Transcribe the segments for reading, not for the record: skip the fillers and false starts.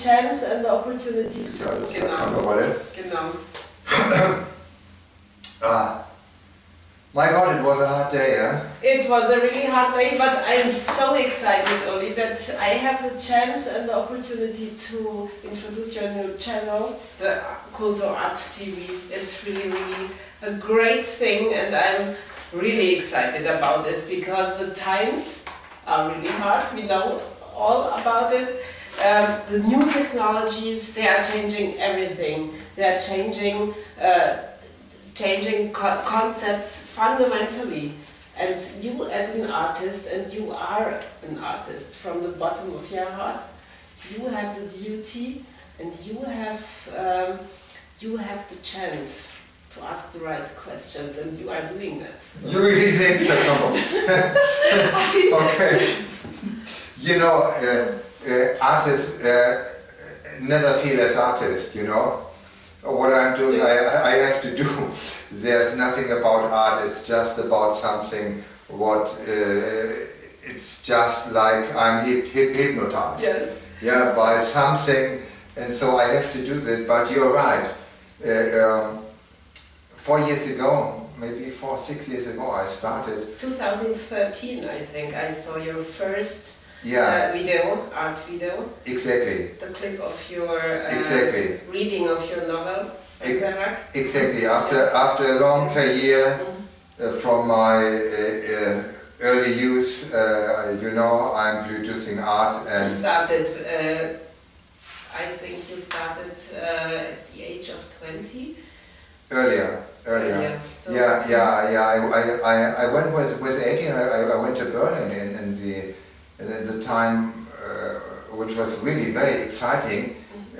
chance and the opportunity to... Genau. My God, it was a hard day, eh? It was a really hard day, but I'm so excited, Oli, that I have the chance and the opportunity to introduce your new channel, the Culto Art TV. It's really a great thing, and I'm really excited about it because the times are really hard. We know all about it. The new technologies, they are changing everything. They are changing concepts fundamentally. And you as an artist, and you are an artist from the bottom of your heart, you have the duty and you have the chance to ask the right questions, and you are doing that. So. You really think so? Okay. You know, artists never feel as artists, you know. What I'm doing, I have to do. There's nothing about art, it's just about something what, it's just like I'm hypnotized. Yes. Yeah, by something, and so I have to do that, but you're right. 4 years ago, maybe 6 years ago, I started. 2013, I think, I saw your first video, art video. Exactly. The clip of your reading of your novel, Pavic. Exactly. After a long career from my early youth, you know, I'm producing art. And you started, I think you started at the age of 20? Earlier. So I went with 18. I went to Berlin in the time, which was really very exciting.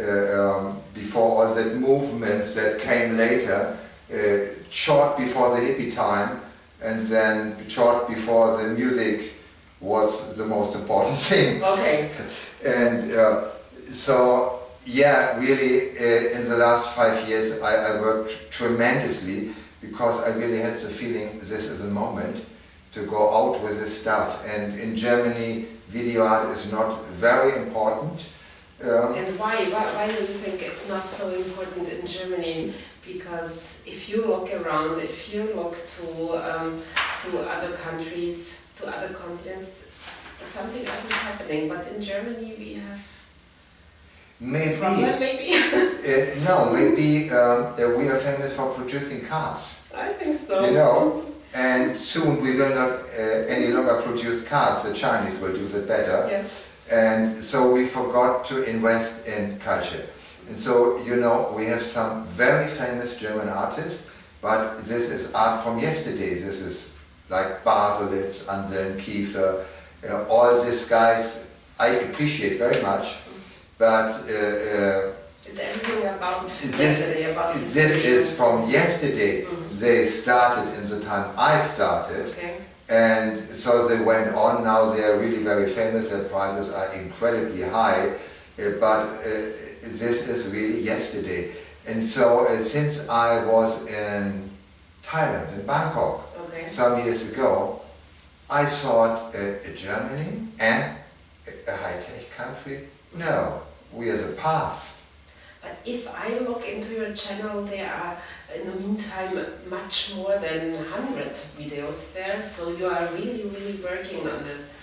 Before all that movement that came later, short before the hippie time, and then short before the music was the most important thing. Okay. And so. Yeah, really, in the last 5 years I worked tremendously because I really had the feeling this is a moment to go out with this stuff. And in Germany, video art is not very important. And why? Why do you think it's not so important in Germany? Because if you look around, if you look to other countries, to other continents, something else is happening. But in Germany we have... Maybe. No, maybe we are famous for producing cars. I think so. You know, and soon we will not any longer produce cars. The Chinese will do that better. Yes. And so we forgot to invest in culture. And so, you know, we have some very famous German artists, but this is art from yesterday. This is like Baselitz, Anselm Kiefer, all these guys I appreciate very much. But it's everything about yesterday. This is from yesterday. They started in the time I started, and so they went on. Now they are really very famous. Their prices are incredibly high, but this is really yesterday. And so since I was in Thailand, in Bangkok, some years ago, I thought Germany and a high-tech country. No. We are the past. But if I look into your channel, there are in the meantime much more than 100 videos there, so you are really working on this.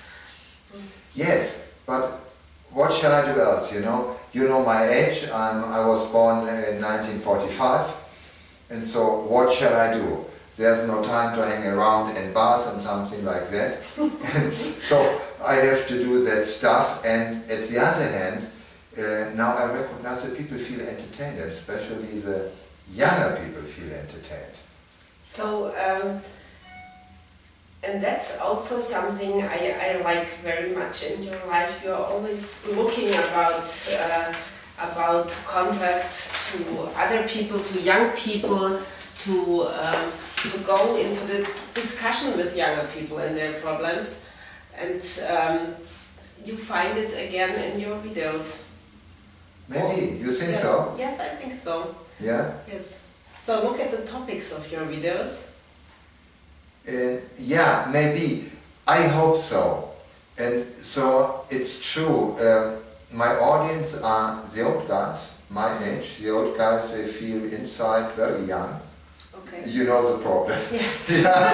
Yes, but what shall I do else, you know? You know my age, I was born in 1945, and so what shall I do? There's no time to hang around in bars and something like that. So I have to do that stuff, and at the other hand, now I recognize that people feel entertained, and especially the younger people feel entertained. So, and that's also something I like very much in your life. You're always looking about contact to other people, to young people, to go into the discussion with younger people and their problems, and you find it again in your videos. Maybe, you think yes. so? Yes, I think so. Yeah? Yes. So look at the topics of your videos. Yeah, maybe. I hope so. And so it's true. my audience are the old guys, my age. The old guys, they feel inside very young. Okay. You know the problem. Yes.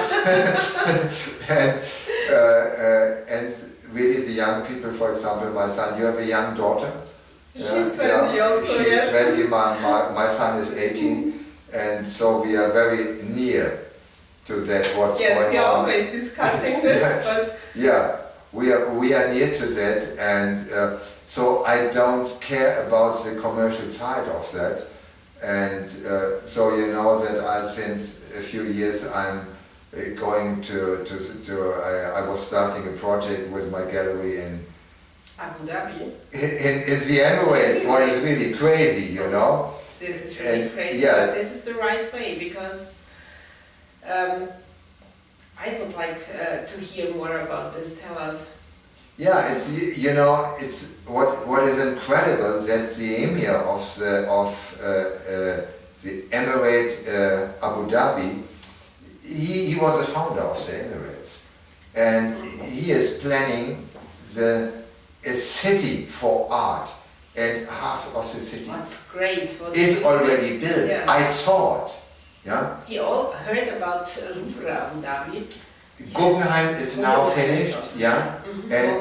And really the young people, for example, my son, you have a young daughter? She's 20 also, She's yes. 20, my son is 18, and so we are very near to that, what's going on. Yes, we are always discussing this, but... Yeah, we are near to that, and so I don't care about the commercial side of that. And so you know that since a few years I'm going I was starting a project with my gallery in Abu Dhabi. In the Emirates, what is really crazy, you know. This is really crazy, yeah. But this is the right way, because I would like to hear more about this. Tell us. Yeah, it's, you know, it's what is incredible that the emir of the Emirate Abu Dhabi, he was the founder of the Emirates, and he is planning a city for art, and half of the city is already built. Yeah. I saw it. Yeah. We all heard about Louvre Abu Dhabi. Guggenheim is now finished, yeah, and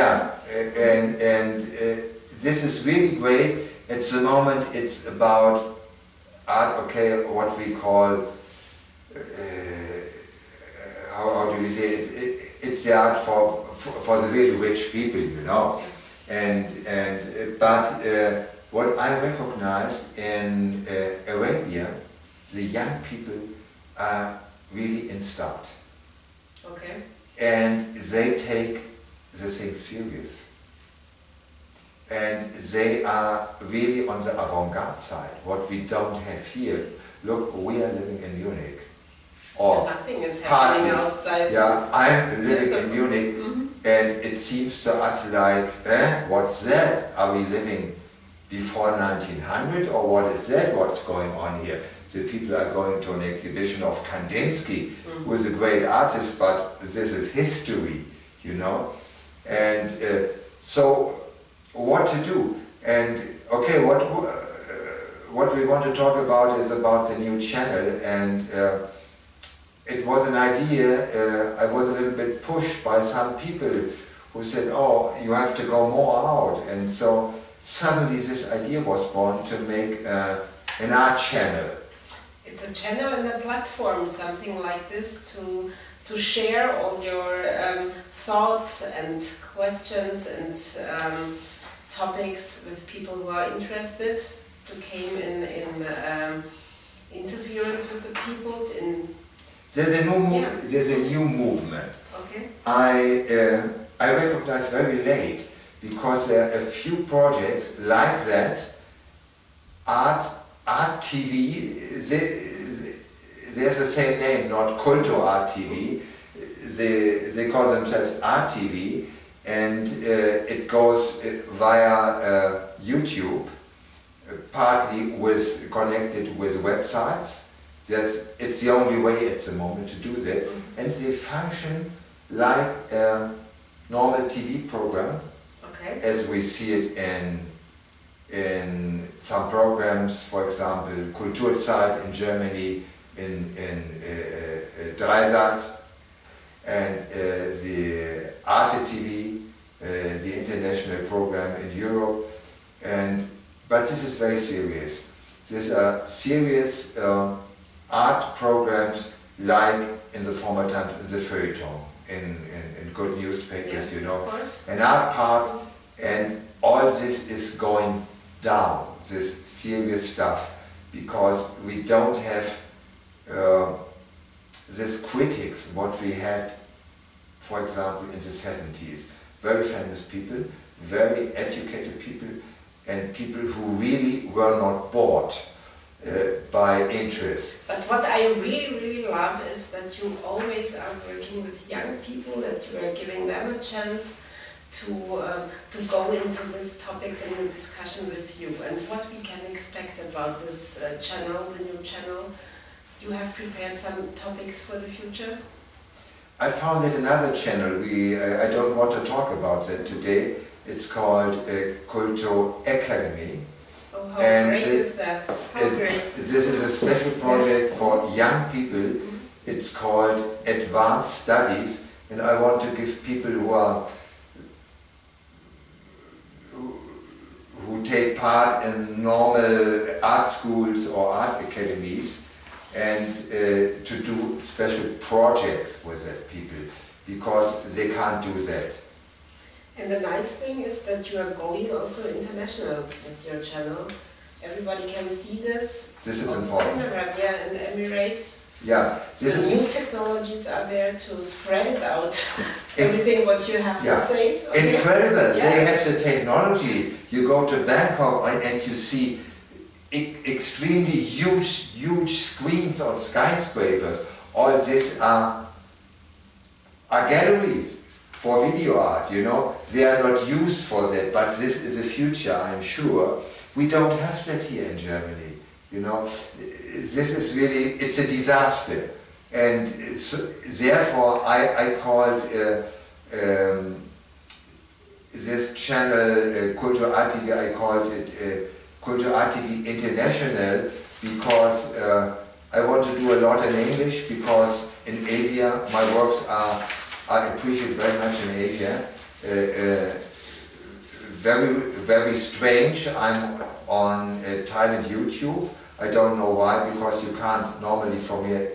this is really great. At the moment, it's about art. Okay, what we call how do we say it? It's the art for the really rich people, you know. But what I recognized in Arabia, the young people are really in start. Okay. And they take the thing serious. And they are really on the avant-garde side, what we don't have here. Look, we are living in Munich. Or nothing is happening outside. Yeah, I'm living in Munich, and it seems to us like, what's that? Are we living before 1900, or what is that? What's going on here? The people are going to an exhibition of Kandinsky, who is a great artist, but this is history, you know. And so, what to do? And okay, what we want to talk about is about the new channel, and it was an idea. I was a little bit pushed by some people who said, "Oh, you have to go more out," and so suddenly this idea was born to make an art channel. It's a channel and a platform, something like this, to share all your thoughts and questions and topics with people who are interested, to came in interference with the people. There's a new movement. Okay. I recognize very late, because there are a few projects like that. Art TV, there's the same name, not Culto Art TV. They call themselves Art TV, and it goes via YouTube, partly connected with websites. It's the only way at the moment to do that, and they function like a normal TV program, okay, as we see it in some programs, for example, Culto Art in Germany, in Dreisat, and the Arte TV, the international program in Europe. But this is very serious. These are serious art programs, like in the former times in the feuilleton, in good newspapers, yes, you know, an art part, and all this is going down, this serious stuff, because we don't have this critics, what we had, for example, in the 70s. Very famous people, very educated people, and people who really were not bored by interest. But what I really, really love is that you always are working with young people, that you are giving them a chance to go into these topics in the discussion with you, and what we can expect about this channel, the new channel. You have prepared some topics for the future? I founded another channel. I don't want to talk about that today, It's called Culto Academy. Oh, how great is that? How great. This is a special project for young people. It's called Advanced Studies, and I want to give people who take part in normal art schools or art academies and to do special projects with that people, because they can't do that. And the nice thing is that you are going also international with your channel. Everybody can see this. This is important. In Arabia and Emirates. Yeah, this is new technologies are there to spread it out. Everything what you have to say. Okay. Incredible. Yeah. They have the technologies. You go to Bangkok and you see extremely huge screens on skyscrapers. All this are galleries for video art, you know. They are not used for that, but this is the future, I'm sure. We don't have that here in Germany, you know. This is really, it's a disaster. And therefore I called this channel Culto Art TV, I called it Culto Art TV International, because I want to do a lot in English, because in Asia my works are appreciated very much in Asia. Very strange. I'm on Thailand YouTube. I don't know why, because you can't normally from here,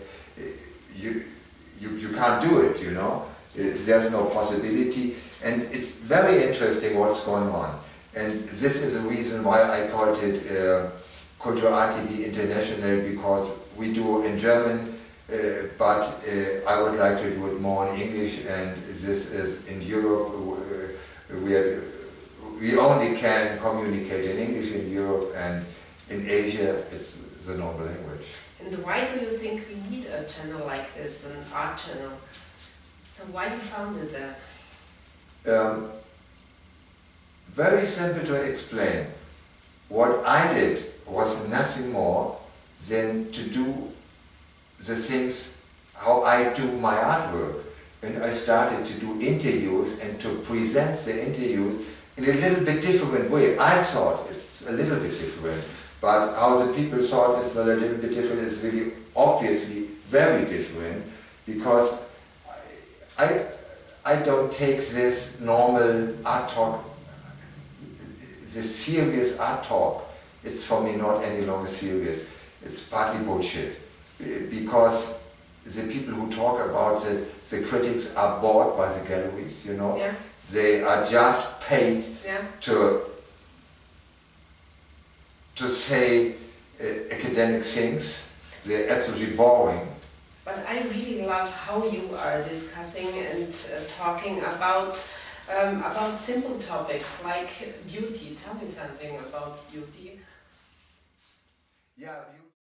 you can't do it, you know. There's no possibility, and it's very interesting what's going on. And this is the reason why I called it Culto Art TV International, because we do in German, but I would like to do it more in English, and this is in Europe. We only can communicate in English in Europe, and in Asia it's the normal language. And why do you think we need a channel like this, an art channel? So why you founded that? Very simple to explain. What I did was nothing more than to do the things how I do my artwork. And I started to do interviews and to present the interviews in a little bit different way. I thought it's a little bit different, but how the people thought it's not a little bit different is really obviously very different, because I don't take this normal art talk, this serious art talk. It's for me not any longer serious. It's partly bullshit, because the people who talk about the critics are bought by the galleries, you know. Yeah. They are just paid to say academic things. They're absolutely boring. But I really love how you are discussing and talking about simple topics like beauty. Tell me something about beauty. Yeah.